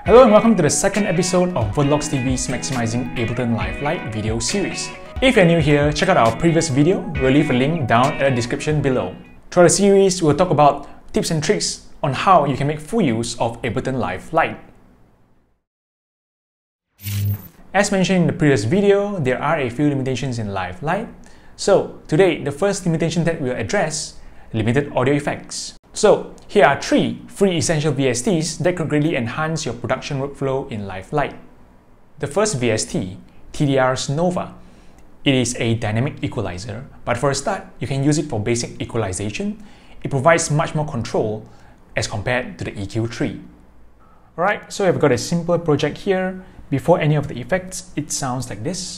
Hello and welcome to the second episode of Vertlogs TV's Maximizing Ableton Live Lite video series. If you're new here, check out our previous video. We'll leave a link down in the description below. Throughout the series, we'll talk about tips and tricks on how you can make full use of Ableton Live Lite. As mentioned in the previous video, there are a few limitations in Live Lite. So today, the first limitation that we'll address, limited audio effects. So here are 3 free essential VSTs that could greatly enhance your production workflow in Live Lite. The first VST, TDR's Nova. It is a dynamic equalizer, but for a start, you can use it for basic equalization. It provides much more control as compared to the EQ3. Alright, so we've got a simple project here. Before any of the effects, it sounds like this.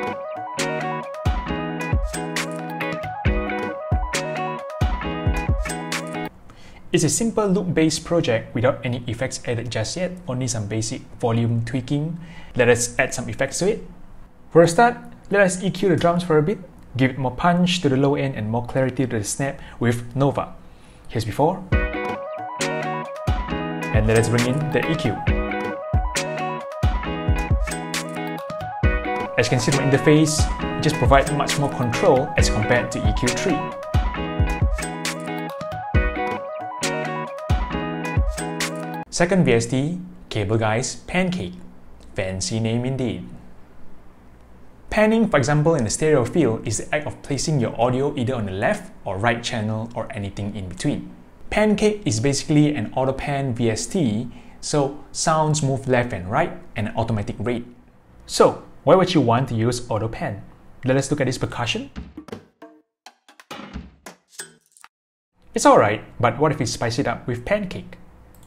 It's a simple loop-based project without any effects added just yet, only some basic volume tweaking. Let us add some effects to it. For a start, let us EQ the drums for a bit, give it more punch to the low end and more clarity to the snap with Nova. Here's before. And let us bring in the EQ. As you can see from the interface, it just provides much more control as compared to EQ3. Second VST, Cableguy's Pancake. Fancy name indeed. Panning, for example, in the stereo field is the act of placing your audio either on the left or right channel or anything in between. Pancake is basically an auto pan VST, so sounds move left and right at an automatic rate. So, why would you want to use auto pan? Let us look at this percussion. It's alright, but what if we spice it up with Pancake?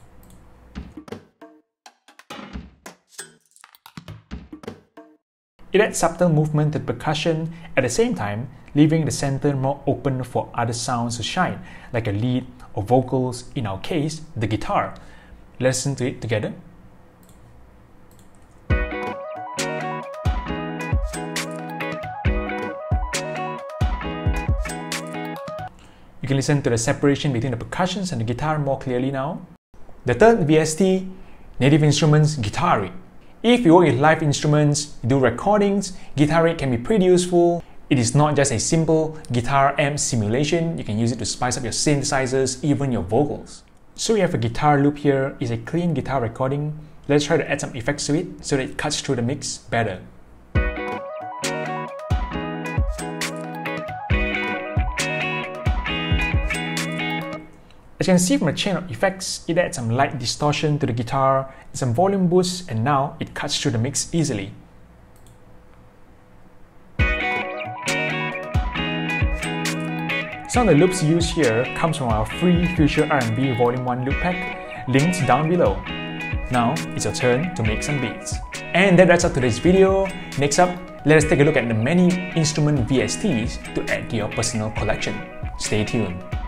It adds subtle movement to the percussion, at the same time, leaving the center more open for other sounds to shine, like a lead or vocals, in our case, the guitar. Let's listen to it together. You can listen to the separation between the percussions and the guitar more clearly now. The third VST, Native Instruments Guitar Rig. If you work with live instruments, you do recordings, Guitar Rig can be pretty useful. It is not just a simple guitar amp simulation, you can use it to spice up your synthesizers, even your vocals. So we have a guitar loop here, it's a clean guitar recording. Let's try to add some effects to it so that it cuts through the mix better. As you can see from the chain of effects, it adds some light distortion to the guitar, some volume boosts, and now it cuts through the mix easily. Some of the loops used here comes from our free Future R&B Volume 1 loop pack, linked down below. Now, it's your turn to make some beats. And that wraps up today's video. Next up, let us take a look at the many instrument VSTs to add to your personal collection. Stay tuned.